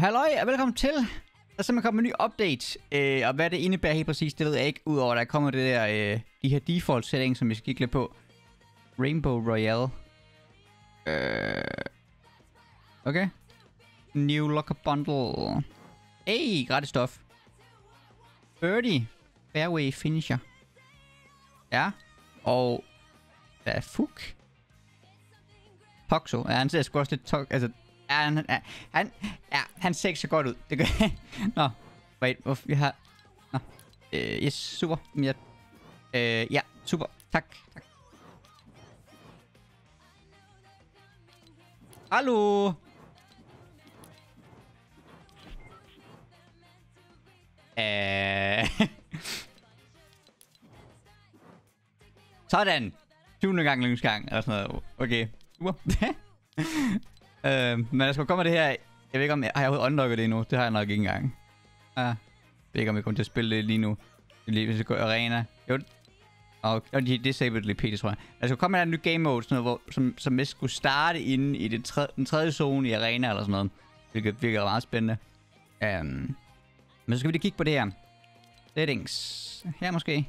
Halløj og velkommen til. Der er simpelthen kommet en ny update. Og hvad det indebærer helt præcis, det ved jeg ikke. Udover at der kommer det der, de her default settings, som vi skal kigge lidt på. Rainbow Royale. Okay. New Locker Bundle. Hey, gratis stof. Birdie. Fairway Finisher. Ja. Og... hvad er Fuk? Toxo. Ja, han ser sgu også lidt altså... han ser ikke så godt ud. Det gør nå. Wait, hvorfor vi har... Nå. Yes, super. Ja, super. Tak. Hallo? Sådan. 20. gang lyngsgang, eller sådan noget. Okay. Super. Men der skal komme det her. Jeg ved ikke om har jeg overhovedet unlocket det endnu. Det har jeg nok ikke engang. Jeg ved ikke om jeg kommer til at spille det lige nu. Hvis jeg går i arena. Jo. Og de disabled lidt PT, tror jeg. Der skal komme en ny game mode, sådan noget, som mest skulle starte inde i den tredje zone i arena eller sådan noget. Hvilket virker meget spændende. Men så skal vi lige kigge på det her. Settings. Her måske.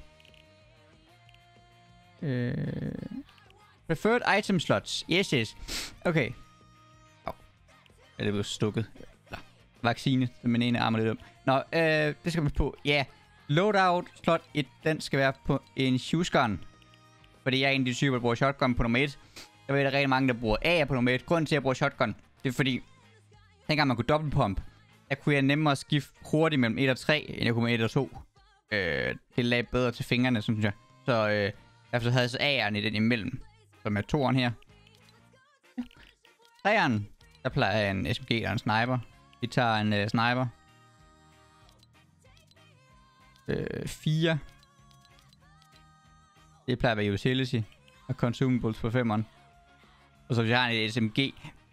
Preferred item slots. Yes. Okay. Er det blevet stukket? Eller, vaccine, som min ene arm er lidt om. Nå, det skal vi på. Ja. Yeah. Loadout slot 1, den skal være på en shotgun. Fordi jeg er en af de typer, der bruger shotgun på nummer 1. Der ved der rigtig mange, der bruger AR på nummer 1. Grunden til, at jeg bruger shotgun, det er fordi, dengang man kunne dobbeltpump, der kunne jeg nemmere skifte hurtigt mellem 1 og 3, end jeg kunne med 1 og 2. Det lagde bedre til fingrene, synes jeg. Så derfor havde jeg så AR'en i den imellem. Som er 2'eren her. 3'eren, der plejer jeg en SMG og en sniper. Vi tager en sniper. 4. Det plejer at være utility. Og consumables på 5'eren. Og så hvis jeg har en SMG.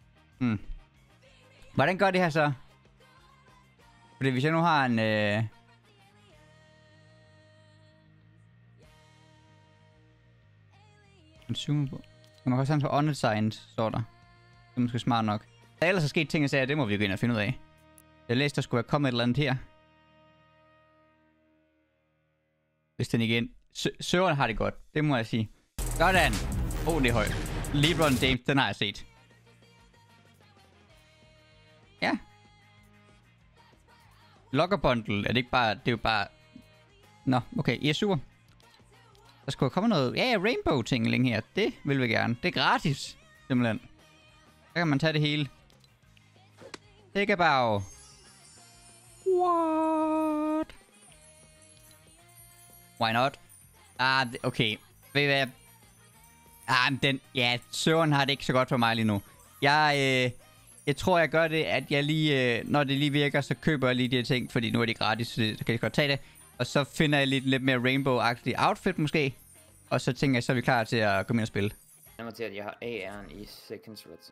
Hvordan gør det her så? Fordi hvis jeg nu har en... consumable. Man kan også have på unassigned, står der. Det er måske smart nok. Der er ellers sket ting, jeg sagde, det må vi gå ind og finde ud af. Jeg læste, der skulle være kommet et eller andet her. Hvis den igen. Serveren har det godt, det må jeg sige. Sådan. Det er højt. LeBron James, den har jeg set. Ja. Locker Bundle, er det ikke bare... det er jo bare... Nå, okay, ja, super. Der skulle komme noget... ja, Rainbow-ting længe her. Det vil vi gerne. Det er gratis, simpelthen. Så kan man tage det hele. Take a bow. What? Why not? Okay. Ved I hvad? Den... ja, serveren har det ikke så godt for mig lige nu. Jeg tror, jeg gør det, at jeg lige... når det lige virker, så køber jeg lige de her ting, fordi nu er det gratis, så kan jeg godt tage det. Og så finder jeg lidt mere Rainbow-agtigt outfit måske. Og så tænker jeg, så er vi klar til at komme ind og spille. Jeg må til, at jeg har AR'en i second threats.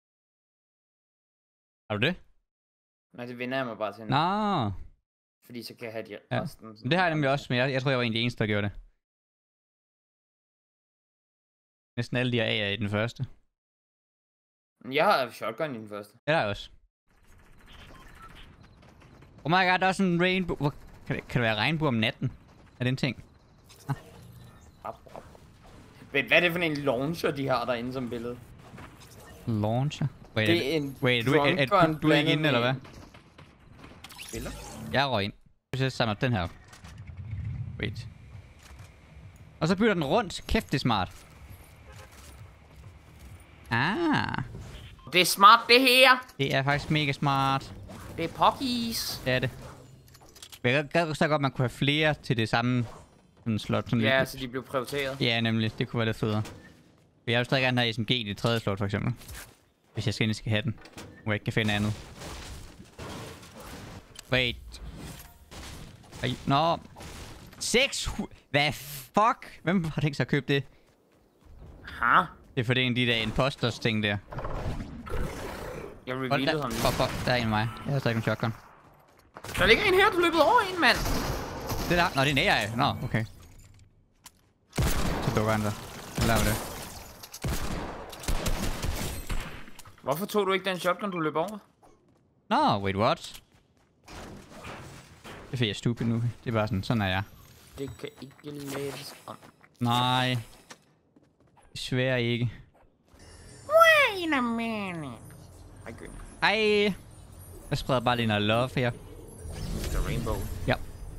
Har du det? Nej, det vinder jeg mig bare til nu. Nå. Fordi så kan jeg have de resten. Det har jeg nemlig også, men jeg tror, jeg var en af de eneste, der gjorde det. Næsten alle de her A'er i den første. Jeg har shotgun i den første. Det har jeg også. Oh my god, der er sådan en rainbow. Kan det være regnbue om natten? Er det en ting? Hvad er det for en launcher, de har derinde som billede? Launcher? Wait, det er en du er ikke inde, eller hvad? Spiller? Jeg røg ind. Hvis jeg samler den her op. Wait. Og så bytter den rundt. Kæft, det er smart. Det er smart, det her! Det er faktisk mega smart. Det er pockies. Det er det. Jeg gad så godt, man kunne have flere til det samme slot. Sådan ja, lidt. så de blev prioriteret. Ja, nemlig. Det kunne være lidt federe. Jeg vil stadig gerne have SMG i det tredje slot, for eksempel. Hvis jeg skal have den. Hvor jeg ikke kan finde andet. Wait. Nå. 6. Hvad fuck? Hvem har tænkt sig at købe det? Ha? Det er for det en af de der imposters ting der. Jeg revealede ham. Fuck. Der er en af mig. Jeg har stadig en shotgun. Der ligger en her, du løbet over en, mand. Det der? Nå, det er en AI. Nå, okay. Så dukker han der. Så laver det. Hvorfor tog du ikke den shotgun, du løb over? Nå, wait, what? Det er fordi, jeg er stupid nu. Det er bare sådan er jeg. Det kan ikke læses om. Nej. Desværre ikke. Wait a minute. Hej, Gøn. Hej. Jeg spreder bare lige noget love her. The Rainbow. Ja.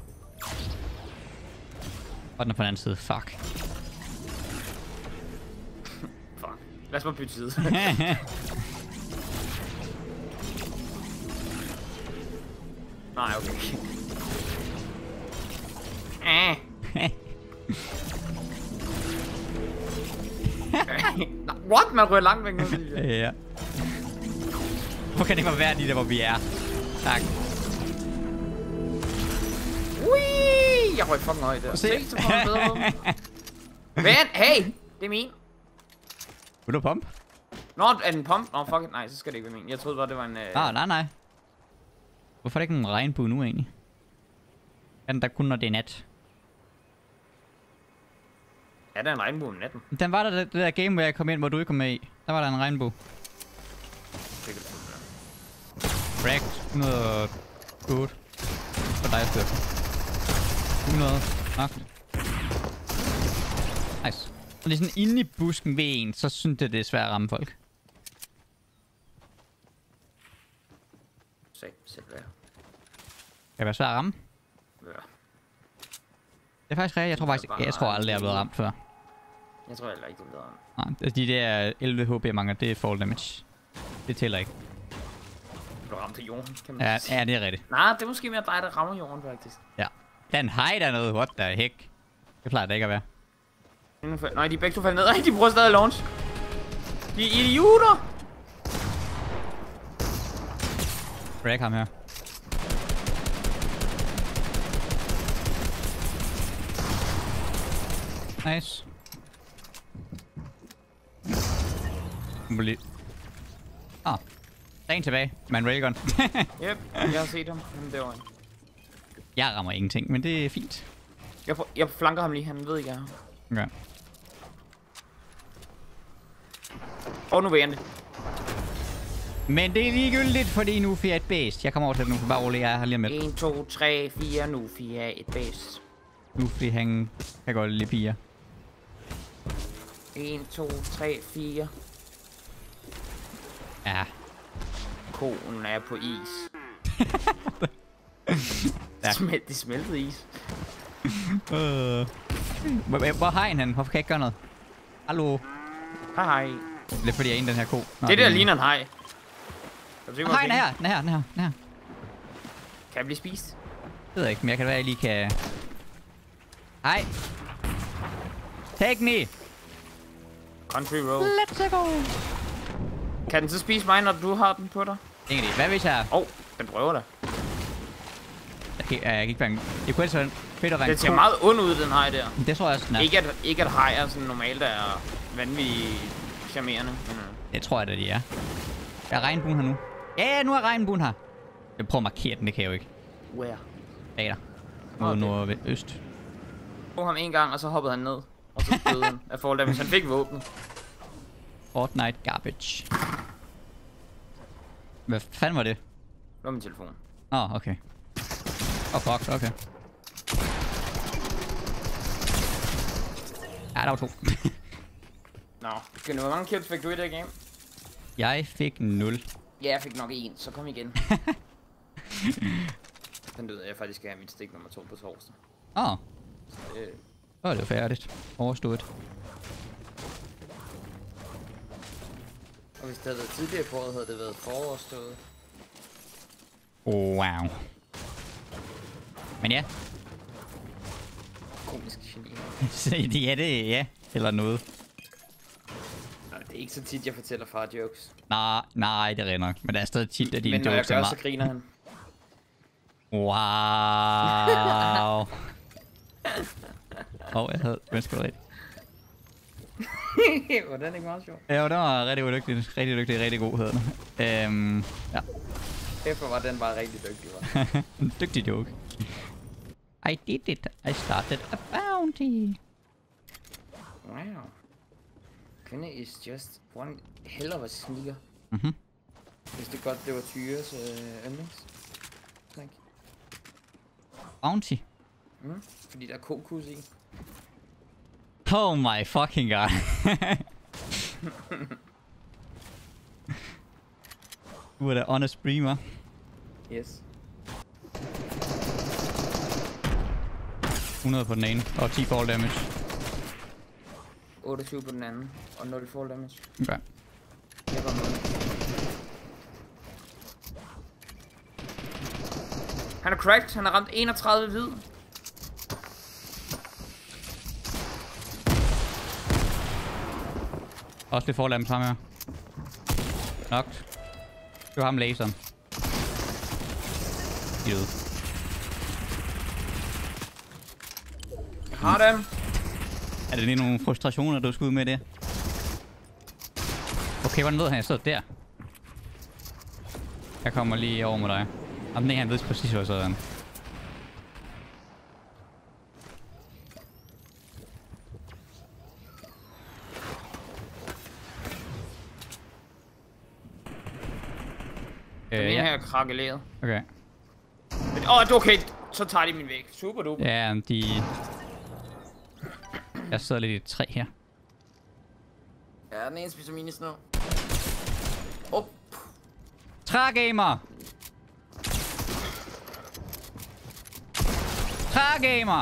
Og den er på den anden side. Fuck. Fuck. Lad os bare bytte side. Nej, okay. What? Man rører langt væk nu. Ja. Hvor kan det ikke være lige der, hvor vi er? Tak. Whee! Jeg røg fucking højt der. Se, så får man bedre på. Vent, hey! Det er min. Vil du pump? Nå, er den pump? Nå, fuck it. Nej, så skal det ikke være min. Jeg troede bare, det var en... Nej. Hvorfor er der ikke nogen regnbue nu egentlig? Er den der kun, når det er nat? Er der en regnbue om natten? Den var der, det der game, hvor jeg kom ind, hvor du ikke kom med i. Der var der en regnbue. Det kan du sige. Cracked 108. For dig, Støf. 100. Nok. Nice. Og lige sådan inde i busken ved en, så synes jeg, det er svært at ramme folk. Sæt hvad? Kan det være svært at ramme? Ja. Det er faktisk rigtigt. Jeg tror aldrig, jeg er blevet ramt før. Jeg tror heller ikke, det bliver ramt. Nej, de der 11 HP mangler, det er fall damage. Det tæller ikke. Du bliver ramt til jorden, kan man sige. Ja, det er rigtigt. Nej, det er måske mere dig, der rammer jorden, faktisk. Ja. Den hej der noget. What the heck? Det plejer det ikke at være. Nej, de er begge to faldet ned. Ej, de prøver stadig at launch. De er idioter! Break ham her. Nice. Der er en tilbage. Man railgun. Yep, jeg har set ham. Han derovre. Jeg rammer ingenting, men det er fint. Jeg flanker ham lige. Han ved ikke, jeg har. Okay. Og nu vil jeg det. Men det er ligegyldigt, fordi nu får jeg et base. Jeg kommer over til det nu. Bare roligt, jeg har lige med. 1, 2, 3, 4. Nu får jeg et base. Nu fordi han kan godt lide piger. 1, 2, 3, 4. Ja. Konen er på is. Ja. Det smeltede is. Hvor har han? Hvorfor kan jeg ikke gøre noget? Hallo? Hej. Det er fordi jeg er inde i den her ko. Nå, Det der ligner en haj. Hej, den her. Kan jeg blive spist? Det ved jeg ikke, men jeg kan være, jeg lige kan... Hej. Take me. Country road. Let's go. Kan den så spise mig, når du har den på dig? Ingen idé. Hvad hvis jeg... Den prøver da. Jeg kan ikke være en... Det kunne altså fedt at være en Den ser ko. meget ond ud, den haj der. Det tror jeg også, den er. Ikke at hajer sådan normalt er vanvittigt charmerende. Det tror jeg da, de er. Er regnbuen her nu? Ja, nu er regnbuen her. Jeg prøver at markere den, det kan jeg jo ikke. Where? Bag dig. Mod nordøst. Jeg ham en gang, og så hoppede han ned. Og så døde han af fall damage. Han fik våbnet. Fortnite garbage. Hvad fanden var det? Det var min telefon. Okay. Fuck, okay. Ja, der var 2. Nå, hvor mange kills fik du i det game? Jeg fik 0. Ja, jeg fik nok 1, så kom igen. Den ved jeg faktisk skal have mit stik nummer 2 på torsdag. Så er det færdigt. Overstået. Og hvis det havde været tidligere på året, havde det været forårstået. Wow. Men ja. Komisk geni. Ja, det er ja. Eller noget. Nej, det er ikke så tit, jeg fortæller far jokes. Nej, det er nok. Men der er stadig tit, at dine jokes. Men når jeg gør, så griner han. Wow. Jeg havde ønsket rigtigt. Var den ikke meget sjov? Ja, det var rigtig dygtigt. Rigtig god hedder den. Ja. Derfor var den bare rigtig dygtig, var. En dygtig joke. I did it. I started a bounty. Wow. Kvinde is just one hell of a sneaker. Hvis det godt, det var Tyres yndlings. Bounty. Fordi der er kokos i. Oh my fucking god. Du er da honest streamer. Yes. 100 på den ene, og 10 fall damage. 28 på den anden, og 0 fall damage. Okay. Jeg var med. Han er cracked, han har ramt 31 hvid. Også lidt fall damage frem her. Knocked. Det var ham laseren. Givet. Har dem. Er det lige nogle frustrationer, du skal ud med det? Okay, hvordan ved han, jeg sidder der? Jeg kommer lige over med dig. Jamen, nej, han ved præcis, hvor jeg sidder. Den ene her er krakeleret. Okay. Det er okay. Så tager de min væg. Super duper. Ja, de... Jeg sidder lidt i et træ her. Ja, den ene spiser minis nu. Trægamer! Trægamer!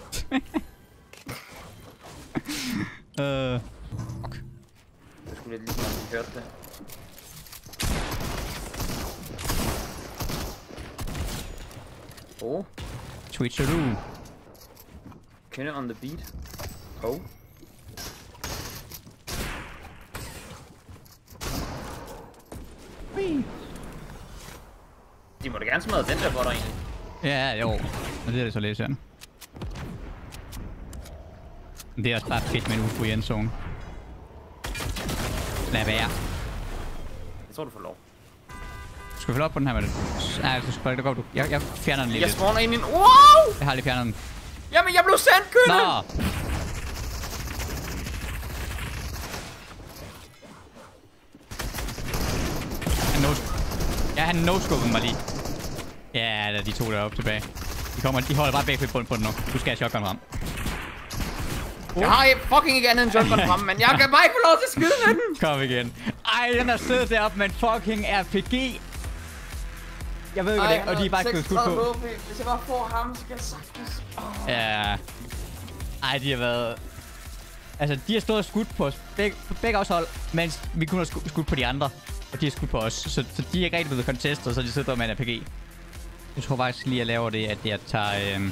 Okay. Jeg skulle lidt ligesom, at jeg hørte det. Twitcheroo. Kender on the beat. De må da gerne smadre den der for dig egentlig. Ja, jo. Men det er det så lidt sådan. Men det er også bare fedt med en UFO i endzone. Lad være. Jeg tror du får lov. Du skal følge op på den her med det. Nej, du skal gå. Jeg fjerner den lige Jeg lidt. spawner ind i en... Wow! Jeg har lige fjernet den. Jamen, jeg blev sandkølet! Nå! Han no-scopede mig lige. Ja, der de to deroppe tilbage. De holder bare begge på den nu. Du skal have shotgun frem. Jeg har fucking ikke andet end shotgun frem, men jeg kan bare ikke få lov til at skyde med den. Kom igen. Ej, den har siddet deroppe med en fucking RPG. Jeg ved ikke, hvad det er, og de er bare ikke blevet skudt på. Hvis jeg bare får ham, så skal jeg sagtens... Ja. Ej, de har været... Altså, de har stået og skudt på os. Begge os hold, mens vi kunne have skudt på de andre. Og de har skudt på os. Så de er ikke rigtig blevet contestet, så de sidder der med en RPG. Jeg tror faktisk lige, at jeg laver det, at jeg tager...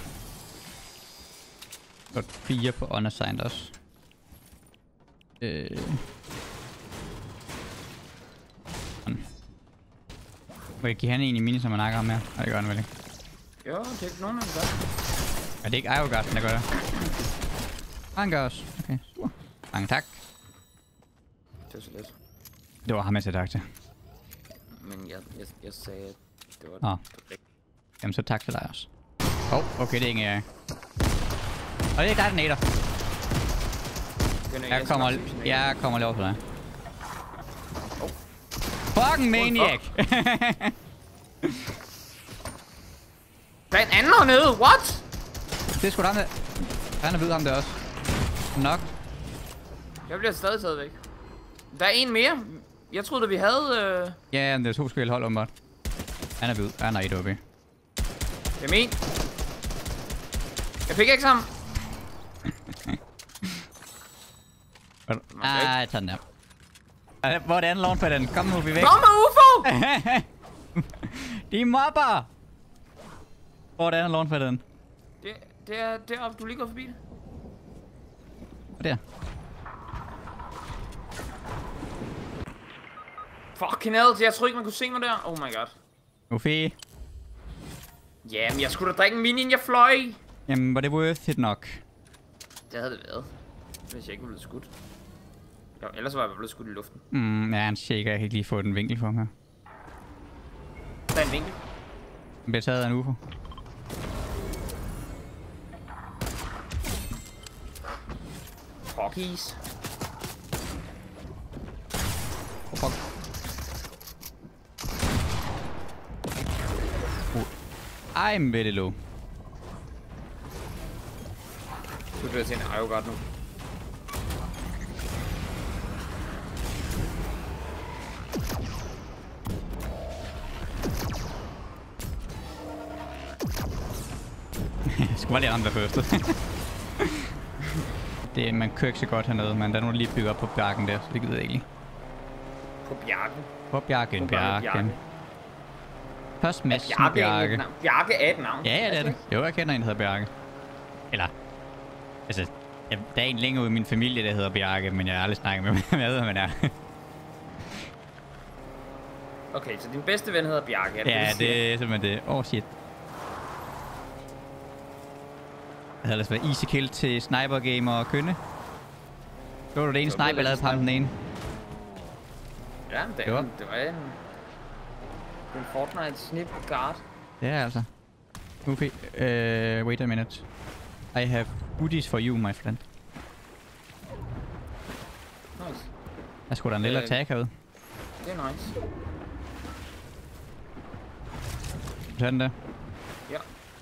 4 på unassigned også. Må jeg give han en i mini, som man nakker ham med? Nej, det gør han vel ikke. Jo, det er ikke nogen af dem gør. Er det ikke Iogasten, der gør det? Han gør også. Okay, super. Mange tak. Det var så lidt. Det var ham, jeg sagde tak til. Men jeg sagde, at det var... Nå. Jamen, så tak til dig også. Okay, det er ikke jeg. Og det er dig, den æder. Jeg kommer lige over på dig. Fucking maniac! Der er en anden hernede, what? Det er sgu da ham der. Han er ved ham der også. Nok. Jeg bliver stadig taget væk. Der er en mere. Jeg troede, at vi havde... Ja, men det er 2 forskellige hold, åbenbart. Han er ved. Han er 1 oppe. Det er min. Jeg fik ikke sammen. Jeg tager den der. Hvor er det andet launch på den? Kom nu, vi er væk. Kom med UFO! De mobber! Hvor er det andet launch på den? Det er deroppe, du lige går forbi det. Hvor der? Fucking hell, jeg troede ikke, man kunne se mig der. Oh my god. Uffe. Jamen, jeg skulle da drikke en mini, inden jeg fløj. Jamen, var det worth it nok? Det havde det været, hvis jeg ikke var blevet skudt. Jo, ellers var jeg blevet skudt i luften. Ja, han shaker. Jeg kan ikke lige få den vinkel for ham her. Der er en vinkel. Den bliver taget af en UFO. Hockeys. Oh, fuck. I'm very low. Du dør til en Iogod nu. Jeg skulle bare lige ramme der første. Man kører ikke så godt hernede, men der er nogen, der lige bygger op på bjergen der, så det gider jeg ikke. På bjergen? På bjergen. Først Mads Bjarke. Bjarke er et navn. Ja, det er det. Jo, jeg kender en, der hedder Bjarke. Eller, altså, der er en længere ude i min familie, der hedder Bjarke, men jeg har aldrig snakket med ham. Jeg ved, hvad man er. Okay, så din bedste ven hedder Bjarke? Ja, det er simpelthen det. Oh, shit. Det havde ellers været easy kill til Sniper Gamer og Kønne. Så var du det ene sniper, jeg lavede på ham den ene. Ja, det var en Fortnite snip guard. Det er altså. Okay, wait a minute. I have goodies for you, my friend. Nice. Der skulle da en lille attack herude. Det er nice. Sådan der. Ja.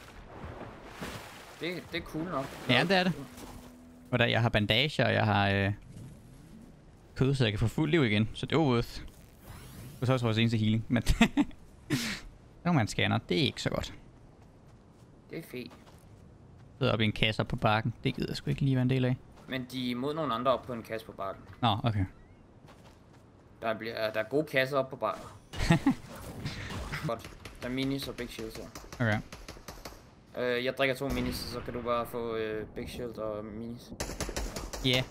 Det er cool nok. Ja, det er det. Og der, jeg har bandager, og jeg har kød, så jeg kan få fuld liv igen. Så det var worth. Det var så også vores eneste healing, men når man scanner, det er ikke så godt. Det er fedt. Sidder oppe i en kasse op på bakken. Det gider jeg sgu ikke lige være en del af. Men de er imod nogle andre op på en kasse på bakken. Nå, okay. Der er gode kasser op på bakken. Godt. Der er minis og big shields her. Okay. Jeg drikker 2 minis, så kan du bare få big shield og minis. Ja. Yeah.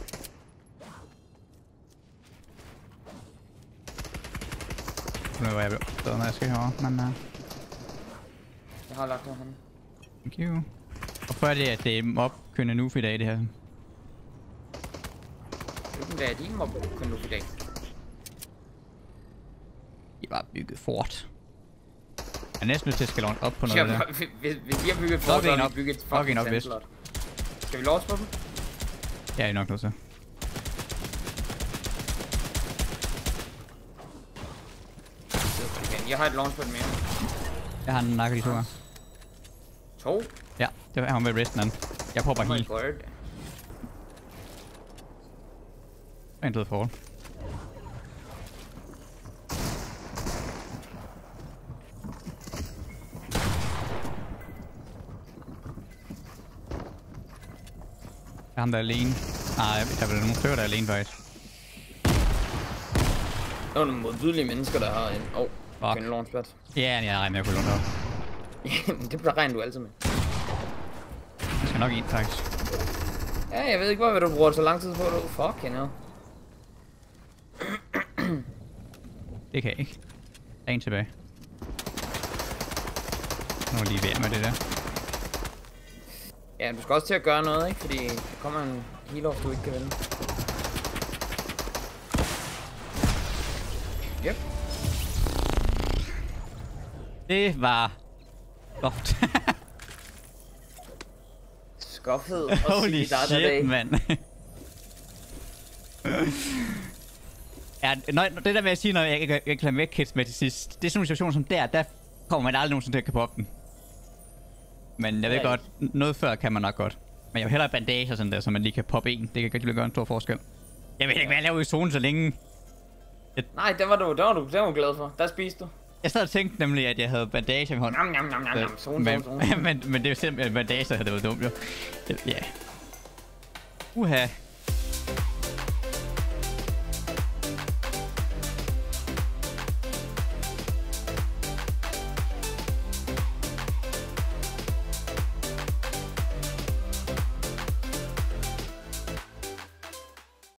Nu var jeg bedre, når jeg skal herovre, men jeg har lagt ham. Thank you. Og før det, at det er mob-kønne nu i dag, det her. Hvilken dag er din mob-kønne nu i dag? De var bygget fort. Jeg er næsten nødt til at skal launch op på noget der. Hvis de har bygget fort, så har vi bygget et fucking sandslot. Skal vi launch på dem? Ja, jeg er nok nødt til. Jeg har et launch på den mere. Jeg har en nakker de 2 her. 2? Ja, det var han med resten anden. Jeg prøver bare heal. En død forhold. Er ham der alene? Nej, der er nogle før der er alene faktisk. Der er nogle modbydelige mennesker, der har en... Fuck. En launchpad. Ja, jeg regner med at kunne låne op. Det regner du altid med. Jeg skal nok ind, faktisk. Ja, jeg ved ikke, hvad du bruger så lang tid på. Fuck, you know. Det kan jeg ikke. Der er en tilbage. Nu er lige ved med det der. Ja, du skal også til at gøre noget, ikke? Fordi der kommer en heal-off, du ikke kan vinde. Yep. Det var godt. Skuffet og holy shit, mand. Ja, det der med at sige, når jeg ikke kan lade med kids med til sidst, det er sådan en situation som der kommer man aldrig nogensinde til at kan poppe den. Men jeg ved godt, noget før kan man nok godt. Men jeg vil hellere bandage og sådan der, så man lige kan poppe en. Det kan godt gøre en stor forskel. Jeg ved ikke, hvad jeg laver i zonen så længe. Nej, den var du glad for. Der spiste du. Jeg sad og tænkte nemlig, at jeg havde bandage i hånden. Zone. Men det er jo simpelthen bandage, der det var dumt jo. Ja. Uha.